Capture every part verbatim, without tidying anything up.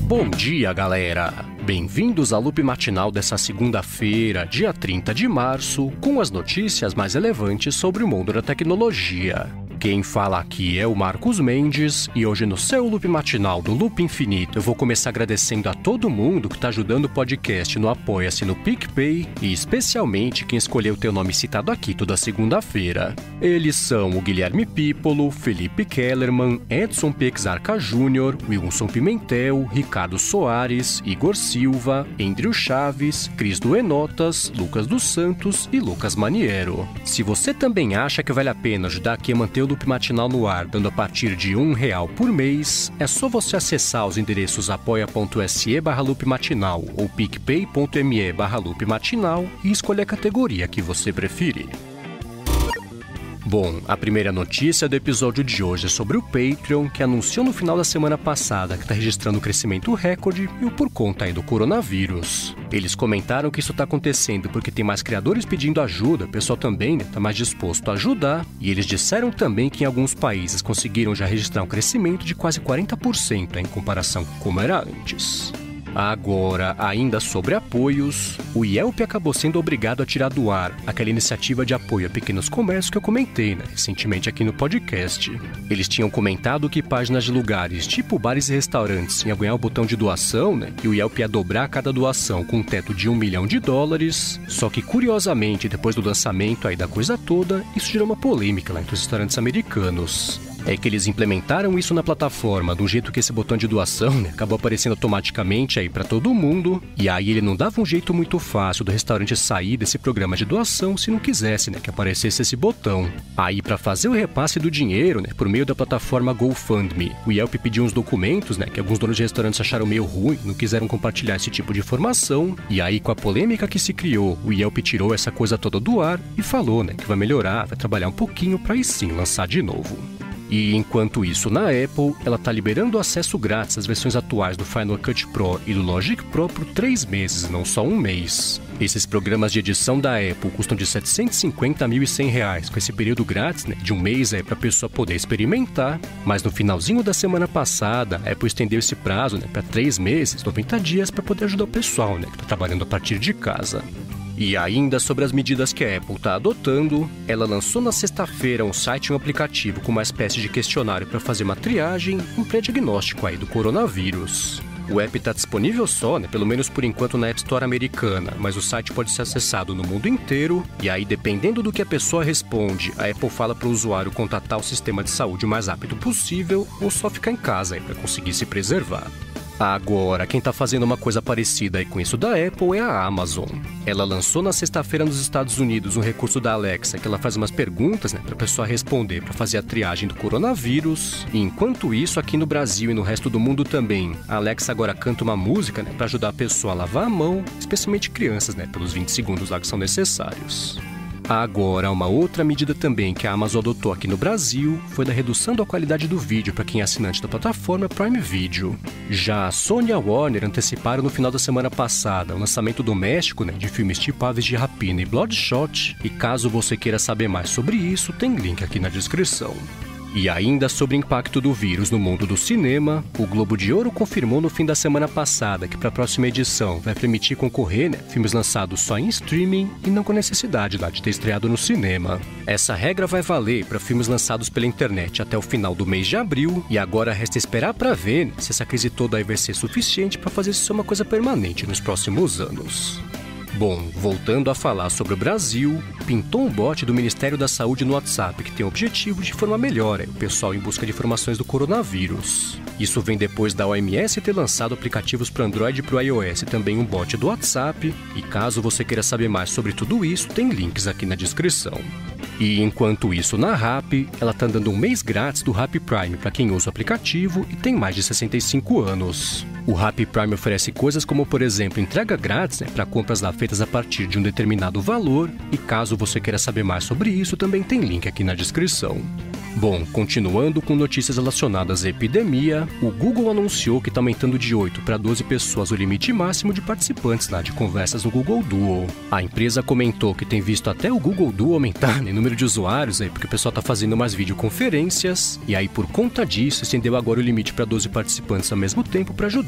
Bom dia, galera! Bem-vindos ao Loop Matinal dessa segunda-feira, dia trinta de março, com as notícias mais relevantes sobre o mundo da tecnologia. Quem fala aqui é o Marcos Mendes e hoje no seu Loop Matinal do Loop Infinito eu vou começar agradecendo a todo mundo que está ajudando o podcast no Apoia-se no PicPay e especialmente quem escolheu ter o nome citado aqui toda segunda-feira. Eles são o Guilherme Pípolo, Felipe Kellerman, Edson Pexarca Júnior, Wilson Pimentel, Ricardo Soares, Igor Silva, Andrew Chaves, Cris Duenotas, Lucas dos Santos e Lucas Maniero. Se você também acha que vale a pena ajudar aqui a manter o Loop Matinal no ar, dando a partir de um real por mês, é só você acessar os endereços apoia.se barra Loop Matinal ou picpay.me barra Loop Matinal e escolher a categoria que você preferir. Bom, a primeira notícia do episódio de hoje é sobre o Patreon, que anunciou no final da semana passada que está registrando um crescimento recorde e o por conta aí do coronavírus. Eles comentaram que isso está acontecendo porque tem mais criadores pedindo ajuda, o pessoal também está mais disposto a ajudar, e eles disseram também que em alguns países conseguiram já registrar um crescimento de quase quarenta por cento em comparação com como era antes. Agora, ainda sobre apoios, o Yelp acabou sendo obrigado a tirar do ar aquela iniciativa de apoio a pequenos comércios que eu comentei, né, recentemente aqui no podcast. Eles tinham comentado que páginas de lugares, tipo bares e restaurantes, iam ganhar o botão de doação, né, e o Yelp ia dobrar cada doação com um teto de um milhão de dólares. Só que, curiosamente, depois do lançamento aí da coisa toda, isso gerou uma polêmica lá entre os restaurantes americanos. É que eles implementaram isso na plataforma de um jeito que esse botão de doação, né, acabou aparecendo automaticamente aí para todo mundo, e aí ele não dava um jeito muito fácil do restaurante sair desse programa de doação se não quisesse, né, que aparecesse esse botão. Aí, para fazer o repasse do dinheiro, né, por meio da plataforma GoFundMe, o Yelp pediu uns documentos, né, que alguns donos de restaurantes acharam meio ruim, não quiseram compartilhar esse tipo de informação, e aí com a polêmica que se criou, o Yelp tirou essa coisa toda do ar e falou, né, que vai melhorar, vai trabalhar um pouquinho para aí sim lançar de novo. E enquanto isso, na Apple, ela está liberando o acesso grátis às versões atuais do Final Cut Pro e do Logic Pro por três meses, não só um mês. Esses programas de edição da Apple custam de setecentos e cinquenta a mil e cem reais, com esse período grátis, né, de um mês é para a pessoa poder experimentar, mas no finalzinho da semana passada, a Apple estendeu esse prazo, né, para três meses, noventa dias, para poder ajudar o pessoal, né, que está trabalhando a partir de casa. E ainda sobre as medidas que a Apple está adotando, ela lançou na sexta-feira um site e um aplicativo com uma espécie de questionário para fazer uma triagem, um pré-diagnóstico aí do coronavírus. O app está disponível só, né, pelo menos por enquanto na App Store americana, mas o site pode ser acessado no mundo inteiro, e aí dependendo do que a pessoa responde, a Apple fala para o usuário contatar o sistema de saúde o mais rápido possível ou só ficar em casa para conseguir se preservar. Agora, quem está fazendo uma coisa parecida aí com isso da Apple é a Amazon. Ela lançou na sexta-feira nos Estados Unidos um recurso da Alexa que ela faz umas perguntas, né, para a pessoa responder para fazer a triagem do coronavírus. E enquanto isso, aqui no Brasil e no resto do mundo também, a Alexa agora canta uma música, né, para ajudar a pessoa a lavar a mão, especialmente crianças, né, pelos vinte segundos lá que são necessários. Agora, uma outra medida também que a Amazon adotou aqui no Brasil foi da redução da qualidade do vídeo para quem é assinante da plataforma Prime Video. Já a Sony e a Warner anteciparam no final da semana passada o lançamento doméstico, né, de filmes tipo Aves de Rapina e Bloodshot, e caso você queira saber mais sobre isso, tem link aqui na descrição. E ainda sobre o impacto do vírus no mundo do cinema, o Globo de Ouro confirmou no fim da semana passada que para a próxima edição vai permitir concorrer, né, filmes lançados só em streaming e não com necessidade lá de ter estreado no cinema. Essa regra vai valer para filmes lançados pela internet até o final do mês de abril, e agora resta esperar para ver, né, se essa crise toda aí vai ser suficiente para fazer isso ser uma coisa permanente nos próximos anos. Bom, voltando a falar sobre o Brasil, pintou um bot do Ministério da Saúde no WhatsApp que tem o objetivo de informar melhor o pessoal em busca de informações do coronavírus. Isso vem depois da O M S ter lançado aplicativos para Android e para o iOS, também um bot do WhatsApp, e caso você queira saber mais sobre tudo isso, tem links aqui na descrição. E enquanto isso, na Rappi, ela está dando um mês grátis do Rappi Prime para quem usa o aplicativo e tem mais de sessenta e cinco anos. O Rappi Prime oferece coisas como, por exemplo, entrega grátis, né, para compras lá feitas a partir de um determinado valor, e caso você queira saber mais sobre isso, também tem link aqui na descrição. Bom, continuando com notícias relacionadas à epidemia, o Google anunciou que está aumentando de oito para doze pessoas o limite máximo de participantes lá de conversas no Google Duo. A empresa comentou que tem visto até o Google Duo aumentar em número de usuários, aí, porque o pessoal está fazendo mais videoconferências, e aí por conta disso estendeu agora o limite para doze participantes ao mesmo tempo para ajudar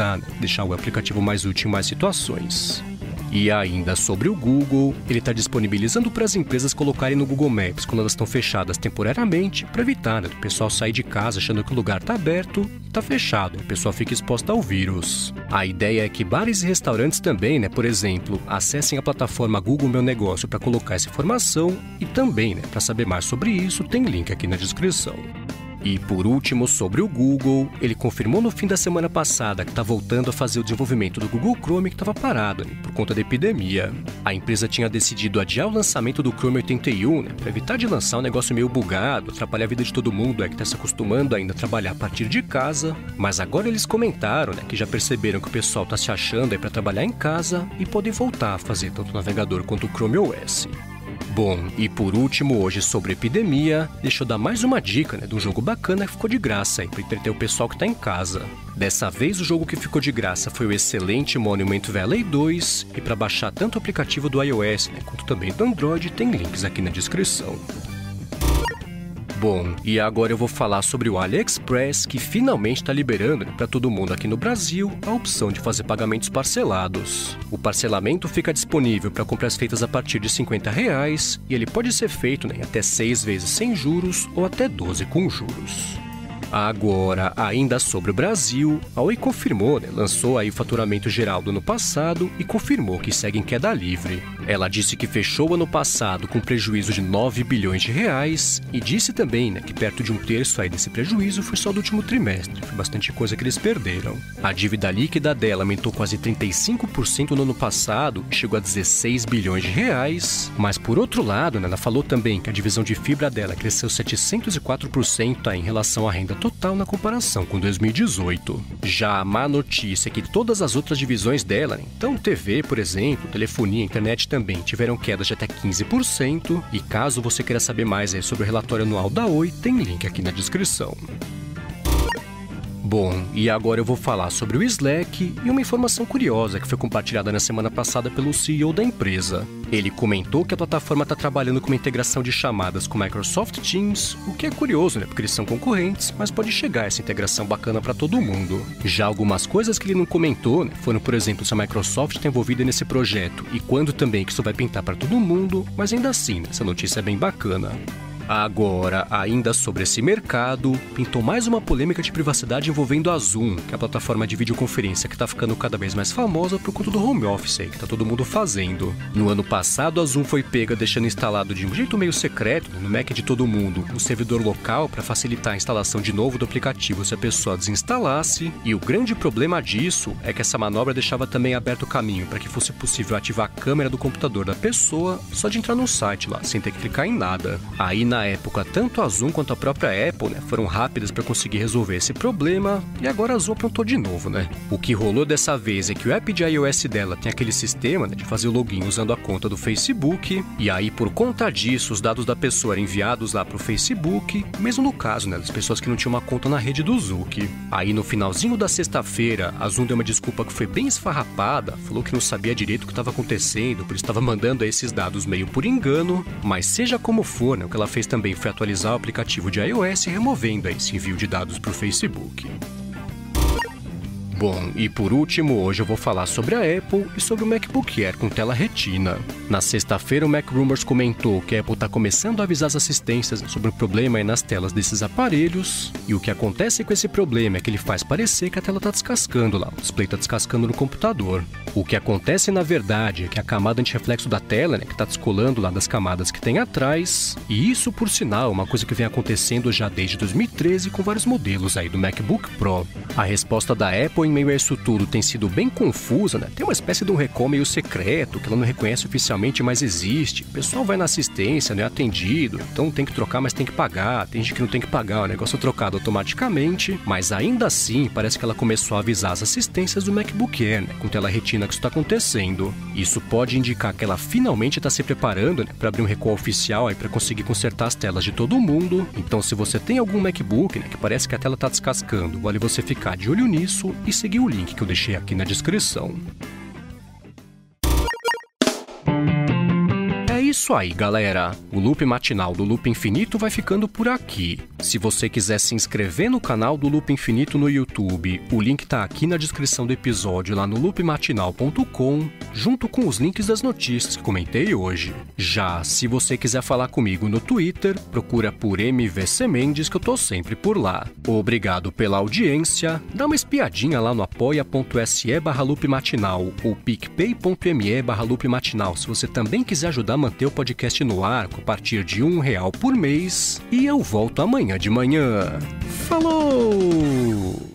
facilitar, né? Deixar o aplicativo mais útil em mais situações. E ainda sobre o Google, ele está disponibilizando para as empresas colocarem no Google Maps quando elas estão fechadas temporariamente, para evitar, né, o pessoal sair de casa achando que o lugar está aberto e está fechado, e o pessoal fica exposto ao vírus. A ideia é que bares e restaurantes também, né, por exemplo, acessem a plataforma Google Meu Negócio para colocar essa informação e também, né, para saber mais sobre isso, tem link aqui na descrição. E por último, sobre o Google, ele confirmou no fim da semana passada que está voltando a fazer o desenvolvimento do Google Chrome que estava parado, né, por conta da epidemia. A empresa tinha decidido adiar o lançamento do Chrome oitenta e um, né, para evitar de lançar um negócio meio bugado, atrapalhar a vida de todo mundo é, que está se acostumando ainda a trabalhar a partir de casa. Mas agora eles comentaram, né, que já perceberam que o pessoal está se achando para trabalhar em casa e podem voltar a fazer tanto o navegador quanto o Chrome O S. Bom, e por último, hoje sobre epidemia, deixa eu dar mais uma dica, né, de um jogo bacana que ficou de graça aí, para entreter o pessoal que tá em casa. Dessa vez, o jogo que ficou de graça foi o excelente Monument Valley dois, e para baixar tanto o aplicativo do iOS, né, quanto também do Android, tem links aqui na descrição. Bom, e agora eu vou falar sobre o AliExpress, que finalmente está liberando, né, para todo mundo aqui no Brasil a opção de fazer pagamentos parcelados. O parcelamento fica disponível para compras feitas a partir de cinquenta reais e ele pode ser feito, né, em até seis vezes sem juros ou até doze com juros. Agora, ainda sobre o Brasil, a Oi confirmou, né, lançou aí o faturamento geral do ano passado e confirmou que segue em queda livre. Ela disse que fechou o ano passado com prejuízo de nove bilhões de reais e disse também, né, que perto de um terço aí desse prejuízo foi só do último trimestre, foi bastante coisa que eles perderam. A dívida líquida dela aumentou quase trinta e cinco por cento no ano passado e chegou a dezesseis bilhões de reais, mas por outro lado, né, ela falou também que a divisão de fibra dela cresceu setecentos e quatro por cento aí em relação à renda total na comparação com dois mil e dezoito. Já a má notícia é que todas as outras divisões dela, né, então T V, por exemplo, telefonia, internet também tiveram quedas de até quinze por cento, e caso você queira saber mais aí sobre o relatório anual da Oi, tem link aqui na descrição. Bom, e agora eu vou falar sobre o Slack e uma informação curiosa que foi compartilhada na semana passada pelo C E O da empresa. Ele comentou que a plataforma está trabalhando com uma integração de chamadas com Microsoft Teams, o que é curioso, né? Porque eles são concorrentes, mas pode chegar essa integração bacana para todo mundo. Já algumas coisas que ele não comentou, né, foram, por exemplo, se a Microsoft está envolvida nesse projeto e quando também que isso vai pintar para todo mundo, mas ainda assim, né, essa notícia é bem bacana. Agora, ainda sobre esse mercado, pintou mais uma polêmica de privacidade envolvendo a Zoom, que é a plataforma de videoconferência que está ficando cada vez mais famosa por conta do home office aí, que está todo mundo fazendo. No ano passado, a Zoom foi pega deixando instalado de um jeito meio secreto, né, no Mac de todo mundo, um servidor local para facilitar a instalação de novo do aplicativo se a pessoa desinstalasse, e o grande problema disso é que essa manobra deixava também aberto o caminho para que fosse possível ativar a câmera do computador da pessoa só de entrar no site lá, sem ter que clicar em nada. Aí, na época, tanto a Zoom quanto a própria Apple, né, foram rápidas para conseguir resolver esse problema, e agora a Zoom aprontou de novo, né? O que rolou dessa vez é que o app de iOS dela tem aquele sistema, né, de fazer o login usando a conta do Facebook, e aí por conta disso os dados da pessoa eram enviados lá para o Facebook, mesmo no caso, né, das pessoas que não tinham uma conta na rede do Zuck. Aí no finalzinho da sexta-feira, a Zoom deu uma desculpa que foi bem esfarrapada, falou que não sabia direito o que estava acontecendo, por isso estava mandando esses dados meio por engano, mas seja como for, né, o que ela fez também foi atualizar o aplicativo de iOS, removendo esse envio de dados para o Facebook. Bom, e por último, hoje eu vou falar sobre a Apple e sobre o MacBook Air com tela retina. Na sexta-feira, o Mac Rumors comentou que a Apple está começando a avisar as assistências sobre o problema aí nas telas desses aparelhos, e o que acontece com esse problema é que ele faz parecer que a tela está descascando lá, o display está descascando no computador. O que acontece, na verdade, é que a camada antirreflexo da tela, né, que está descolando lá das camadas que tem atrás, e isso, por sinal, é uma coisa que vem acontecendo já desde dois mil e treze com vários modelos aí do MacBook Pro. A resposta da Apple em meio a isso tudo tem sido bem confusa, né? Tem uma espécie de um recall meio secreto, que ela não reconhece oficialmente, mas existe. O pessoal vai na assistência, não é atendido, então tem que trocar, mas tem que pagar. Tem gente que não tem que pagar, o negócio é trocado automaticamente, mas ainda assim parece que ela começou a avisar as assistências do MacBook Air, né, com tela retina, que isso está acontecendo. Isso pode indicar que ela finalmente está se preparando, né, para abrir um recall oficial para conseguir consertar as telas de todo mundo. Então, se você tem algum MacBook, né, que parece que a tela está descascando, vale você ficar de olho nisso e seguir o link que eu deixei aqui na descrição. isso aí, galera. O Loop Matinal do Loop Infinito vai ficando por aqui. Se você quiser se inscrever no canal do Loop Infinito no YouTube, o link tá aqui na descrição do episódio lá no loop matinal ponto com, junto com os links das notícias que comentei hoje. Já se você quiser falar comigo no Twitter, procura por M V C Mendes que eu tô sempre por lá. Obrigado pela audiência. Dá uma espiadinha lá no apoia.se barra Loop Matinal ou picpay.me barra Loop Matinal se você também quiser ajudar a manter o podcast no ar a partir de um real por mês. E eu volto amanhã de manhã. Falou!